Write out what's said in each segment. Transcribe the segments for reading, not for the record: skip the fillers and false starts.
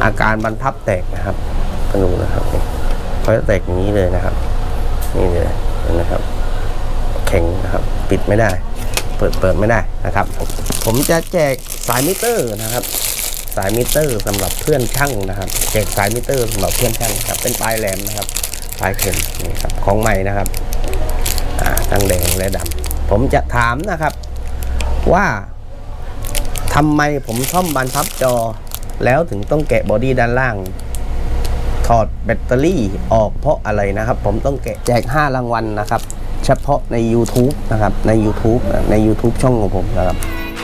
อาการบรรพับแตกนะครับกระดูกนะครับเขาจะแตกอย่างนี้เลยนะครับนี่เลยนะครับแข็งนะครับปิดไม่ได้เปิดไม่ได้นะครับผมจะแจกสายมิเตอร์นะครับสายมิเตอร์สำหรับเพื่อนช่างนะครับแจกสายมิเตอร์สำหรับเพื่อนช่างครับเป็นปลายแหลมนะครับปลายเข็มนี่ครับของใหม่นะครับทั้งแดงและดำผมจะถามนะครับว่าทำไมผมซ่อมบรรพับจอแล้วถึงต้องแกะบอดี้ด้านล่างถอดแบตเตอรี่ออกเพราะอะไรนะครับผมต้องแกะแจก5รางวัลนะครับเฉพาะใน YouTube นะครับใน YouTube ช่องของผมนะครับ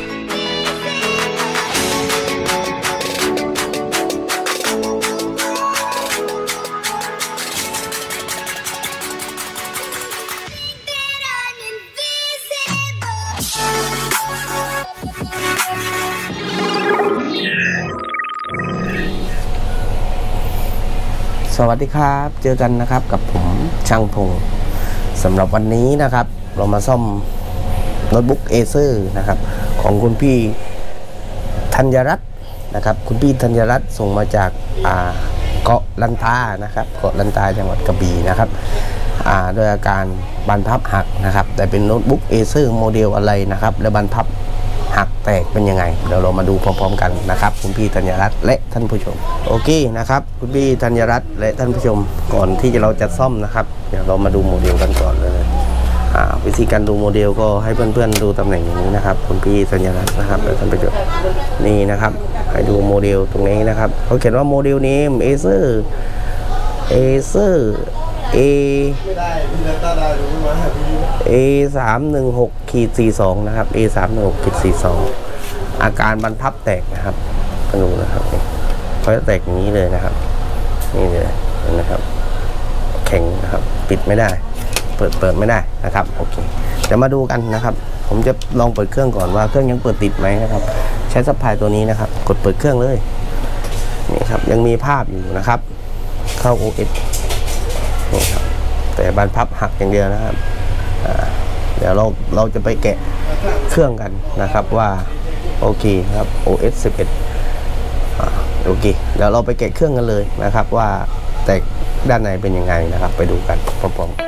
สวัสดีครับเจอกันนะครับกับผมช่างพงสำหรับวันนี้นะครับเรามาซ่อมโน้ตบุ๊ก Acer นะครับของคุณพี่ธัญรัตน์นะครับคุณพี่ธัญรัตน์ส่งมาจากเกาะลันตานะครับเกาะลันตาจังหวัดกระบี่นะครับด้วยอาการบรรพับหักนะครับแต่เป็นโน้ตบุ๊ก Acer โมเดลอะไรนะครับและบรรพับหักแตกเป็นยังไงเดี๋ยวเรามาดูพร้อมๆกันนะครับคุณพี่ธัญรัตน์และท่านผู้ชมโอเคนะครับคุณพี่ธัญรัตน์และท่านผู้ชมก่อนที่เราจะซ่อมนะครับเดี๋ยวเรามาดูโมเดลกันก่อนเลยวิธีการดูโมเดลก็ให้เพื่อนๆดูตำแหน่งอย่างนี้นะครับคุณพี่ธัญรัตน์นะครับและท่านผู้ชมนี่นะครับให้ดูโมเดลตรงนี้นะครับเขาเขียนว่าโมเดลนี้ Acer A316-42 นะครับ A316-42 อาการบรรพับแตกนะครับกระดูกนะครับเขาจะแตกอย่างนี้เลยนะครับนี่เลยนะครับแข็งนะครับปิดไม่ได้เปิดไม่ได้นะครับโอเคเดี๋ยวมาดูกันนะครับผมจะลองเปิดเครื่องก่อนว่าเครื่องยังเปิดติดไหมนะครับใช้ซัพพลายตัวนี้นะครับกดเปิดเครื่องเลยนี่ครับยังมีภาพอยู่นะครับเข้า OS นี่ครับแต่บรรพับหักอย่างเดียวนะครับเดี๋ยวเราจะไปแกะเครื่องกันนะครับว่าโอเคครับ OS 11โอเคเดี๋ยวเราไปแกะเครื่องกันเลยนะครับว่าแตกด้านในเป็นยังไงนะครับไปดูกันพร้อมๆ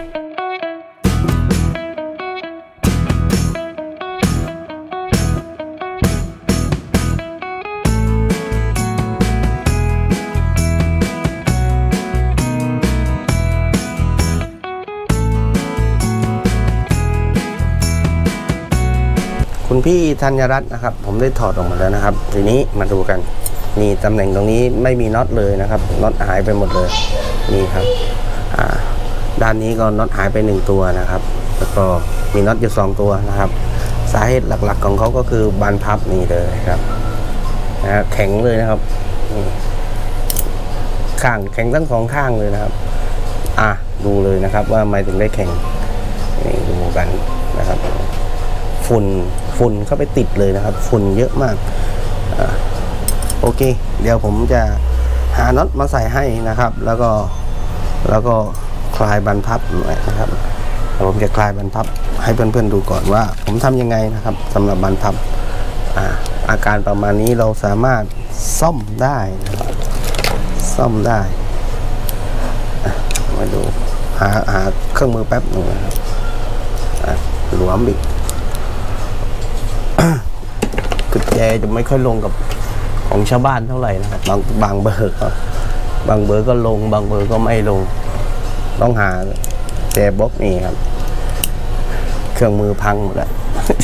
คุณพี่ธัญรัตน์นะครับผมได้ถอดออกมาแล้วนะครับทีนี้มาดูกันนี่ตำแหน่งตรงนี้ไม่มีน็อตเลยนะครับน็อตหายไปหมดเลยนี่ครับด้านนี้ก็น็อตหายไป1ตัวนะครับแล้วก็มีน็อตอยู่2ตัวนะครับสาเหตุหลักๆของเขาก็คือบานพับนี่เลยครับแข็งเลยนะครับข้างแข็งทั้ง2ข้างเลยนะครับดูเลยนะครับว่าทำไมถึงได้แข็งนี่ดูกันนะครับฝุ่นเข้าไปติดเลยนะครับฝุ่นเยอะมากโอเคเดี๋ยวผมจะหาน็อตมาใส่ให้นะครับแล้วก็คลายบรรพับหน่อยนะครับผมจะคลายบรรพับให้เพื่อนๆดูก่อนว่าผมทำยังไงนะครับสำหรับบรรพับอาการประมาณนี้เราสามารถซ่อมได้นะครับซ่อมได้มาดูหาเครื่องมือแป๊บหนึ่งนะครับหลวมอีกกุญแจจะไม่ค่อยลงกับของชาวบ้านเท่าไหร่นะครับบางเบอร์ก็ลงบางเบอร์ก็ไม่ลงต้องหาแจบล็อกนี่ครับเครื่องมือพังหมดแล้ว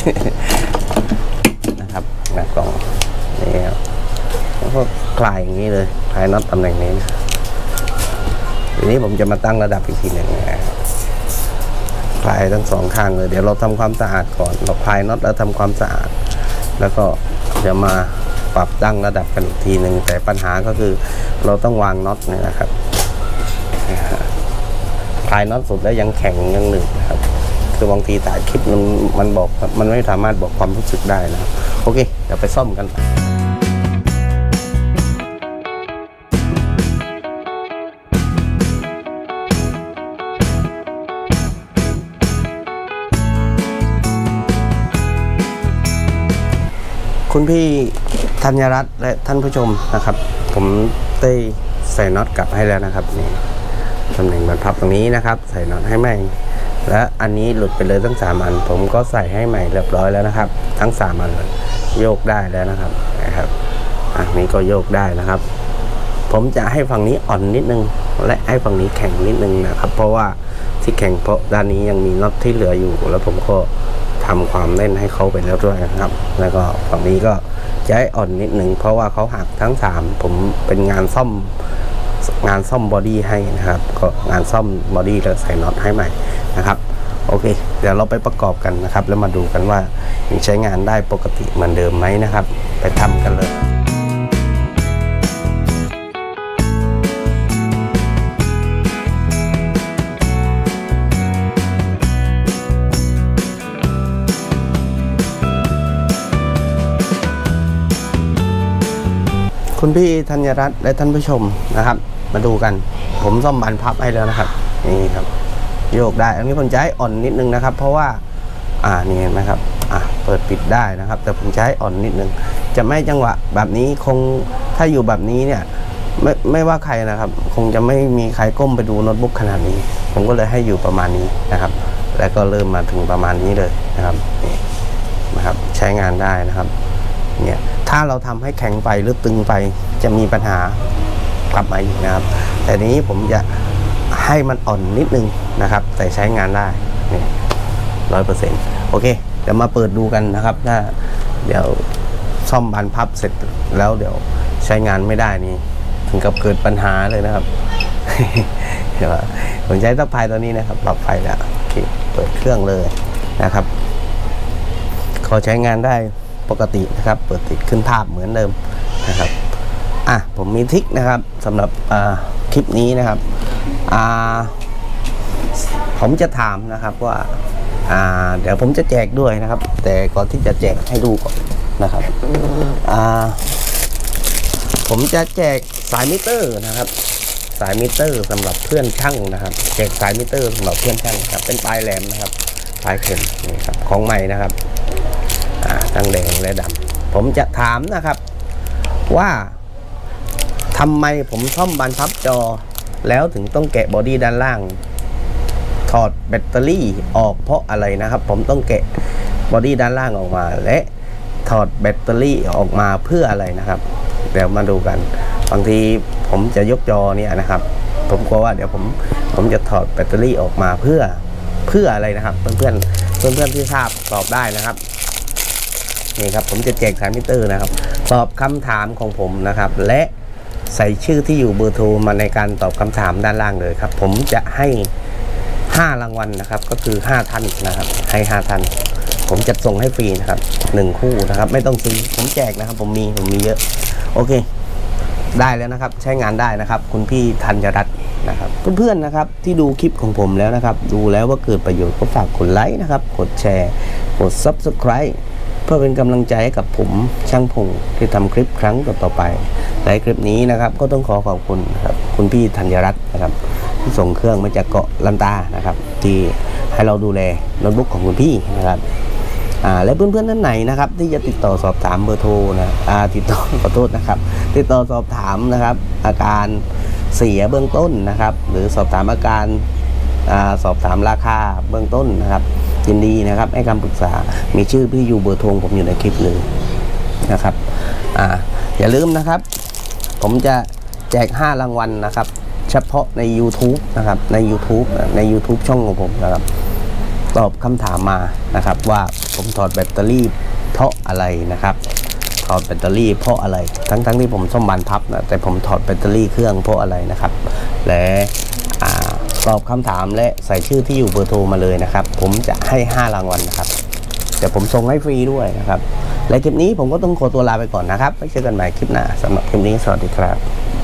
นะครับหน้ากล่องนี่ครับแล้วก็คลายอย่างนี้เลยคลายน็อตตำแหน่งนี้นะทีนี้ผมจะมาตั้งระดับอีกทีหนึ่งคลายทั้ง2ข้างเลยเดี๋ยวเราทำความสะอาดก่อนเราคลายน็อตแล้วทำความสะอาดแล้วก็จะมาปรับตั้งระดับกันอีกทีหนึ่งแต่ปัญหาก็คือเราต้องวางน็อตนี่นะครับคลายน็อตสุดแล้วยังแข็งยังหนึบนะครับคือบางทีถ่ายคลิปมันบอกมันไม่สามารถบอกความรู้สึกได้นะครับโอเคเดี๋ยวไปซ่อมกันคคุณพี่ธัญรัตน์และท่านผู้ชมนะครับผมได้ใส่น็อตกลับให้แล้วนะครับนี่ตำแหน่งบรรพับตรงนี้นะครับใส่น็อตให้ใหม่และอันนี้หลุดไปเลยทั้ง3 อันผมก็ใส่ให้ใหม่เรียบร้อยแล้วนะครับทั้ง3 อันเลยโยกได้แล้วนะครับอันนี้ก็โยกได้นะครับผมจะให้ฝั่งนี้อ่อนนิดนึงและให้ฝั่งนี้แข็งนิดนึงนะครับเพราะว่าที่แข็งเพราะด้านนี้ยังมีน็อตที่เหลืออยู่แล้วผมก็ทำความแน่นให้เขาไปแล้วด้วยนะครับแล้วก็ฝั่งนี้ก็จะให้อ่อนนิดนึงเพราะว่าเขาหักทั้ง3ผมเป็นงานซ่อมบอดี้ให้นะครับก็งานซ่อมบอดี้แล้วใส่น็อตให้ใหม่นะครับโอเคเดี๋ยวเราไปประกอบกันนะครับแล้วมาดูกันว่ายังใช้งานได้ปกติเหมือนเดิมไหมนะครับไปทำกันเลยคุณพี่ธัญรัตน์และท่านผู้ชมนะครับมาดูกันผมซ่อมบานพับให้แล้วนะครับนี่ครับโยกได้อันนี้ผมจะให้อ่อนนิดนึงนะครับเพราะว่านี่เห็นไหมครับเปิดปิดได้นะครับแต่ผมจะให้อ่อนนิดนึงจะไม่จังหวะแบบนี้คงถ้าอยู่แบบนี้เนี่ยไม่ว่าใครนะครับคงจะไม่มีใครก้มไปดูโน้ตบุ๊กขนาดนี้ผมก็เลยให้อยู่ประมาณนี้นะครับแล้วก็เริ่มมาถึงประมาณนี้เลยนะครับนี่นะครับใช้งานได้นะครับเนี่ยถ้าเราทำให้แข็งไปหรือตึงไปจะมีปัญหากลับมาอีกนะครับแต่นี้ผมจะให้มันอ่อนนิดนึงนะครับแต่ใช้งานได้นี่100%โอเคเดี๋ยวมาเปิดดูกันนะครับถ้าเดี๋ยวซ่อมบานพับเสร็จแล้วเดี๋ยวใช้งานไม่ได้นี่ถึงกับเกิดปัญหาเลยนะครับ เดี๋ยวผมใช้ทับไฟตัวนี้นะครับปรับไฟแล้วโอเคเปิดเครื่องเลยนะครับขอใช้งานได้ปกตินะครับเปิดติดขึ้นภาพเหมือนเดิมนะครับผมมีทริคนะครับสำหรับคลิปนี้นะครับผมจะถามนะครับว่าเดี๋ยวผมจะแจกด้วยนะครับแต่ก่อนที่จะแจกให้ดูก่อนนะครับผมจะแจกสายมิเตอร์นะครับสายมิเตอร์สำหรับเพื่อนช่างนะครับแจกสายมิเตอร์สำหรับเพื่อนช่างครับเป็นปลายแหลมนะครับปลายเข็มนี่ครับของใหม่นะครับทั้งแดงและดำผมจะถามนะครับว่าทำไมผมซ่อมบานพับจอแล้วถึงต้องแกะบอดี้ด้านล่างถอดแบตเตอรี่ออกเพราะอะไรนะครับผมต้องแกะบอดี้ด้านล่างออกมาและถอดแบตเตอรี่ออกมาเพื่ออะไรนะครับเดี๋ยวมาดูกันบางทีผมจะยกจอเนี่ยนะครับผมกลัวว่าเดี๋ยวผมจะถอดแบตเตอรี่ออกมาเพื่ออะไรนะครับเพื่อนที่ทราบตอบได้นะครับนี่ครับผมจะแจกสายมิเตอร์นะครับตอบคำถามของผมนะครับและใส่ชื่อที่อยู่เบอร์โทรมาในการตอบคำถามด้านล่างเลยครับผมจะให้5 รางวัลนะครับก็คือ5 ท่านนะครับให้5 ท่านผมจะส่งให้ฟรีนะครับ1 คู่นะครับไม่ต้องซื้อผมแจกนะครับผมมีเยอะโอเคได้แล้วนะครับใช้งานได้นะครับคุณพี่ธัญรัตน์นะครับเพื่อนๆนะครับที่ดูคลิปของผมแล้วนะครับดูแล้วว่าเกิดประโยชน์ก็ฝากกดไลค์นะครับกดแชร์กด Subscribe เพื่อเป็นกำลังใจให้กับผมช่างพงที่ทำคลิปครั้งต่อไปในคลิปนี้นะครับก็ต้องขอบคุณนะครับคุณพี่ธัญรัตน์นะครับที่ส่งเครื่องมาจากเกาะลันตานะครับที่ให้เราดูแลโน้ตบุ๊กของคุณพี่นะครับและเพื่อนๆท่านไหนนะครับที่จะติดต่อสอบถามเบอร์โทรนะติดต่อขอโทษนะครับติดต่อสอบถามนะครับอาการเสียเบื้องต้นนะครับหรือสอบถามอาการสอบถามราคาเบื้องต้นนะครับยินดีนะครับให้คำปรึกษามีชื่อพี่อยู่เบอร์โทรผมอยู่ในคลิปเลยนะครับอย่าลืมนะครับผมจะแจก5 รางวัลนะครับเฉพาะใน YouTube นะครับใน YouTube ช่องของผมนะครับตอบคำถามมานะครับว่าผมถอดแบตเตอรี่เพราะอะไรนะครับถอดแบตเตอรี่เพราะอะไรทั้งที่ผมซ่อมบานพับนะแต่ผมถอดแบตเตอรี่เครื่องเพราะอะไรนะครับและตอบคำถามและใส่ชื่อที่อยู่เบอร์โทรมาเลยนะครับผมจะให้5 รางวัลนะครับแต่ผมส่งให้ฟรีด้วยนะครับและคลิปนี้ผมก็ต้องขอตัวลาไปก่อนนะครับไว้เจอกันใหม่คลิปหน้าสำหรับคลิปนี้สวัสดีครับ